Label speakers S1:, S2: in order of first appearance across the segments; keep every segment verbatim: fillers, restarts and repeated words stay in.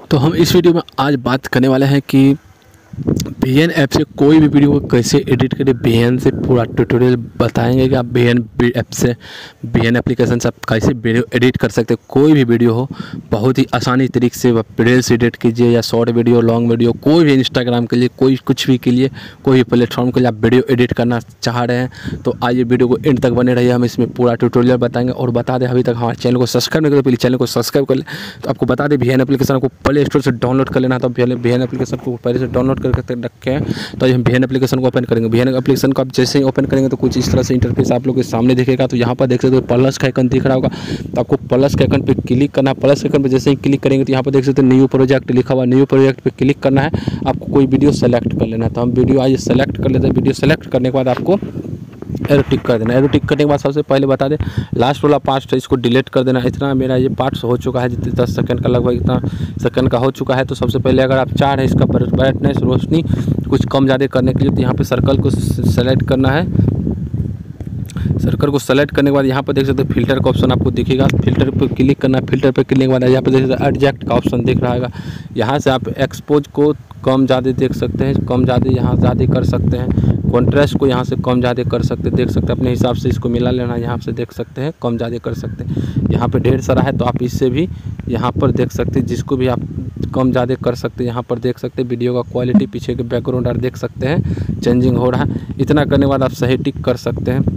S1: तो हम इस वीडियो में आज बात करने वाले हैं कि वी एन ऐप से कोई भी वीडियो को कैसे एडिट करें। वी एन से पूरा ट्यूटोरियल बताएंगे कि आप वी एन ऐप से वी एन एप्लीकेशन से आप कैसे वीडियो एडिट कर सकते हैं। कोई भी वीडियो हो बहुत ही आसानी तरीके से रील्स एडिट कीजिए या शॉर्ट वीडियो, लॉन्ग वीडियो, कोई भी इंस्टाग्राम के लिए, कोई कुछ भी के लिए, कोई भी प्लेटफॉर्म के लिए आप वीडियो एडिट करना चाह रहे हैं तो आइए वीडियो को एंड तक बने रहिए। हम इसमें पूरा ट्यूटोरियल बताएंगे। और बता दें, अभी तक हमारे चैनल को सब्सक्राइब नहीं करें, पहले चैनल को सब्सक्राइब कर लें। तो आपको बता दें, वी एन एप्लीकेशन को प्ले स्टोर से डाउनलोड कर लेना। तो वी एन एप्लीकेशन को पहले से डाउनलोड करके रखे हैं। तो हम वी एन एप्लीकेशन को ओपन करेंगे। वी एन एप्लीकेशन को आप जैसे ही ओपन करेंगे तो कुछ इस तरह से इंटरफेस आप लोग के सामने दिखेगा। तो यहाँ पर देख सकते हो प्लस का आइकन दिख रहा होगा, तो आपको प्लस के आइकन पे क्लिक करना है। प्लस के आइकन पे जैसे ही क्लिक करेंगे तो यहाँ पर देख सकते हो न्यू प्रोजेक्ट लिखा हुआ, न्यू प्रोजेक्ट पे क्लिक करना है। आपको कोई वीडियो सेलेक्ट कर लेना है। तो हम वीडियो आज सेलेक्ट कर लेते हैं। वीडियो सेलेक्ट करने के बाद आपको एरो टिक कर देना। एरो टिक करने के बाद सबसे पहले बता दें, लास्ट वाला पार्ट है इसको डिलीट कर देना। इतना मेरा ये पार्ट्स हो चुका है, जितने दस सेकंड का लगभग इतना सेकंड का हो चुका है। तो सबसे पहले अगर आप चाह रहे हैं इसका ब्राइटनेस, रोशनी कुछ कम ज़्यादा करने के लिए, तो यहाँ पे सर्कल को सेलेक्ट करना है। सर्कल को सेलेक्ट करने के बाद यहाँ पर देख सकते हैं फिल्टर का ऑप्शन आपको दिखेगा। फिल्टर पर क्लिक करना है। फिल्टर पर क्लिक के बाद यहाँ पर देख सकते हैं एडजस्ट का ऑप्शन दिख रहा है। यहाँ से आप एक्सपोज को कम ज़्यादा देख सकते हैं, कम ज़्यादा यहाँ ज़्यादा कर सकते हैं। कॉन्ट्रास्ट को यहाँ से कम ज़्यादा कर सकते हैं, देख सकते हैं अपने हिसाब से इसको मिला लेना। यहाँ से देख सकते हैं कम ज़्यादा कर सकते हैं। यहाँ पे ढेर सारा है तो आप इससे भी यहाँ पर देख सकते हैं, जिसको भी आप कम ज़्यादा कर सकते हैं। यहाँ पर देख सकते हैं वीडियो का क्वालिटी, पीछे के बैकग्राउंड और देख सकते हैं चेंजिंग हो रहा है। इतना करने के बाद आप सही टिक कर सकते हैं।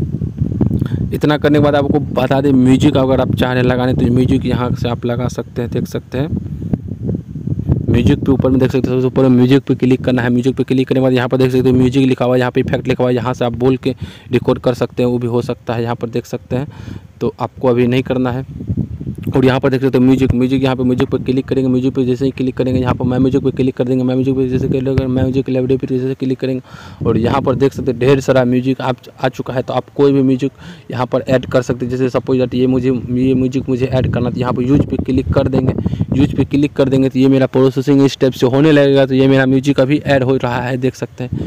S1: इतना करने के बाद आपको बता दें, म्यूजिक अगर आप चाह रहे हैं लगाने तो म्यूजिक यहाँ से आप लगा सकते हैं, देख सकते हैं। म्यूजिक पे ऊपर में देख सकते हैं, सबसे ऊपर म्यूजिक पे क्लिक करना है। म्यूजिक पे क्लिक करने के बाद यहाँ पर देख सकते हैं म्यूजिक लिखा हुआ है, यहाँ पे इफेक्ट लिखा हुआ है। यहाँ से आप बोल के रिकॉर्ड कर सकते हैं, वो भी हो सकता है। यहाँ पर देख सकते हैं, तो आपको अभी नहीं करना है। और यहाँ पर देख सकते हो म्यूजिक म्यूजिक यहाँ पे म्यूजिक पर क्लिक करेंगे। म्यूजिक पे जैसे ही क्लिक करेंगे यहाँ पर मैं म्यूजिक पे क्लिक कर देंगे। मैं म्यूजिक पे जैसे क्लिक करेंगे, मैं म्यूजिक लेवल पे जैसे क्लिक करेंगे। और यहाँ पर देख सकते हैं ढेर सारा म्यूजिक आप आ चुका है। तो आप कोई भी म्यूजिक यहाँ पर ऐड कर सकते हैं। जैसे सपोज दैट ये मुझे ये म्यूजिक मुझे ऐड करना, तो यहाँ पर यूज पे क्लिक कर देंगे। यूज पे क्लिक कर देंगे तो ये मेरा प्रोसेसिंग स्टेप से होने लगेगा। तो ये मेरा म्यूजिक अभी ऐड हो रहा है, देख सकते हैं।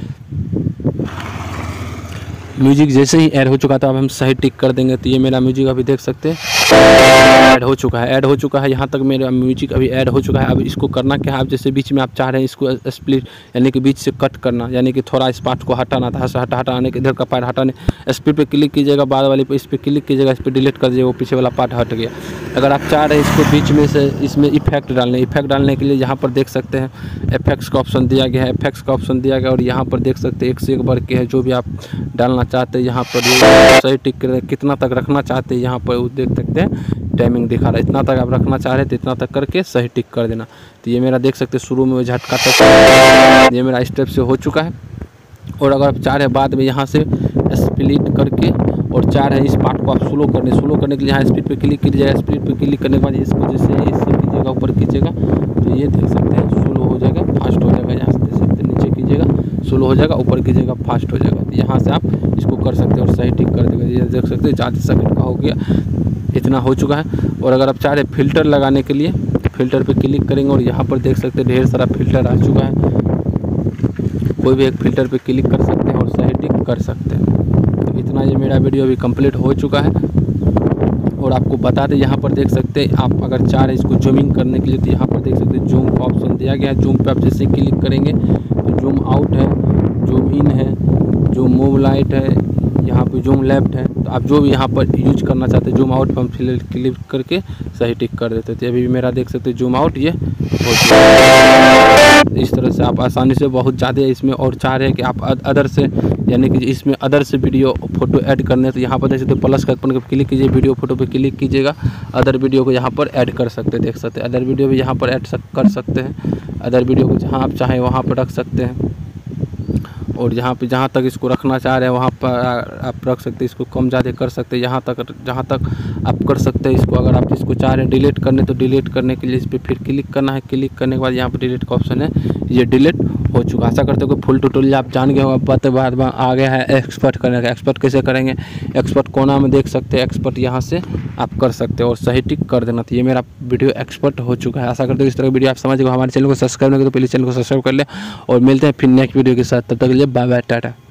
S1: म्यूजिक जैसे ही ऐड हो चुका था, अब हम सही टिक कर देंगे तो ये मेरा म्यूजिक अभी देख सकते हैं ऐड हो चुका है। ऐड हो चुका है यहाँ तक मेरा म्यूजिक अभी ऐड हो चुका है। अब इसको करना क्या है, आप जैसे बीच में आप चाह रहे हैं इसको स्प्लिट यानी कि बीच से कट करना, यानी कि थोड़ा इस पार्ट को हटाना था, हटा हटाने के इधर का पार्ट हटाने, स्प्लिट पे क्लिक कीजिएगा, बाद वाले पे इस पर क्लिक कीजिएगा, इस पर डिलीट कर दीजिएगा, वो पीछे वाला पार्ट हट गया। अगर आप चाह रहे हैं इसको बीच में से इसमें इफेक्ट डालने, इफेक्ट डालने के लिए यहाँ पर देख सकते हैं इफेक्ट्स का ऑप्शन दिया गया है। इफेक्ट्स का ऑप्शन दिया गया और यहाँ पर देख सकते हैं एक से एक बढ़ के है, जो भी आप डालना चाहते हैं यहाँ पर सही टिक कर, कितना तक रखना चाहते हैं यहाँ पर वो देख सकते हैं टाइमिंग दिखा रहा है। इतना तक आप रखना चाह रहे हैं तो इतना तक करके सही टिक कर देना। तो ये मेरा देख सकते हैं शुरू में झटका तक ये मेरा स्टेप से हो चुका है। और अगर आप चाह रहे हैं बाद में यहाँ से स्प्लिट करके और चाह रहे हैं इस पार्ट को आप स्लो करने स्लो करने के लिए यहाँ स्पीड पे क्लिक कीजिएगा। स्पीड पे क्लिक करने के बाद इसको जैसे इससे कीजिएगा, ऊपर कीजिएगा तो ये देख सकते हैं स्लो हो जाएगा, फास्ट हो जाएगा। यहाँ से देख सकते हैं नीचे कीजिएगा स्लो हो जाएगा, ऊपर कीजिएगा फास्ट हो जाएगा। तो यहाँ से आप इसको कर सकते हैं और सही टिक कर देगा। ये देख सकते हैं ज़्यादा सेकंड का हो गया, इतना हो चुका है। और अगर आप चाह रहे फिल्टर लगाने के लिए फ़िल्टर पे क्लिक करेंगे और यहाँ पर देख सकते हैं ढेर सारा फ़िल्टर आ चुका है। कोई भी एक फ़िल्टर पे क्लिक कर सकते हैं और सही टिक कर सकते हैं। तो इतना ये मेरा वीडियो अभी कंप्लीट हो चुका है। और आपको बता दें, यहाँ पर देख सकते हैं आप अगर चाह रहे हैं इसको जूम इन करने के लिए तो यहाँ पर देख सकते हैं जूम का ऑप्शन दिया गया है। जूम पे आप जैसे क्लिक करेंगे तो जूम आउट है, जूम इन है, जूम मूव लाइट है, यहाँ पे जूम लेफ्ट है। तो आप जो भी यहाँ पर यूज करना चाहते हैं, जूम आउट पर हम क्लिक करके सही टिक कर देते थे। अभी मेरा देख सकते हैं जूम आउट ये हो चुका है। इस तरह से आप आसानी से बहुत ज़्यादा इसमें और चाह रहे हैं कि आप अदर से यानी कि इसमें अदर से वीडियो फोटो ऐड करने, तो यहाँ पर देख सकते हैं प्लस का आइकन पर क्लिक कीजिए, वीडियो फोटो पे क्लिक कीजिएगा, अदर वीडियो को यहाँ पर ऐड कर सकते हैं। देख सकते हैं अदर वीडियो भी यहाँ पर ऐड कर सकते हैं। अदर वीडियो को जहाँ आप चाहें वहाँ पर रख सकते हैं। और यहाँ पे जहाँ तक इसको रखना चाह रहे हैं वहाँ पर आप रख सकते हैं। इसको कम ज़्यादा कर सकते हैं, यहाँ तक जहाँ तक आप कर सकते हैं इसको। अगर आप इसको चाह रहे हैं डिलीट करने तो डिलीट करने के लिए इस पर फिर क्लिक करना है। क्लिक करने के बाद यहाँ पर डिलीट का ऑप्शन है, ये डिलीट हो चुका। आशा करते हो कि फुल ट्यूटोरियल आप जान गए हो। बात बाद में आ गया है एक्सपर्ट करने का। एक्सपर्ट कैसे करेंगे, एक्सपर्ट कोना में देख सकते हैं, एक्सपर्ट यहाँ से आप कर सकते हो और सही टिक कर देना। तो ये मेरा वीडियो एक्सपर्ट हो चुका है। आशा करते हो इस तरह की वीडियो आप समझ गए। हमारे चैनल को सब्सक्राइब नहीं करें तो पहले चैनल को सब्सक्राइब कर ले और मिलते हैं फिर नेक्स्ट वीडियो के साथ। तब तक के लिए बाय बाय, टाटा।